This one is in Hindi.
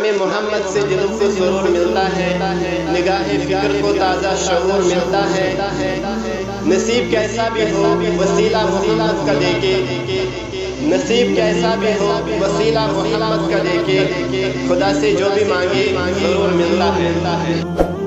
नाम मोहम्मद से दिल को सुरूर मिलता है, निगाह फिक्र को ताज़ा शऊर मिलता है। नसीब कैसा भी हो वसीला मोहम्मद का देके, नसीब कैसा भी हो वसीला मोहम्मद का देके, खुदा से जो भी मांगे ज़रूर मिलता है।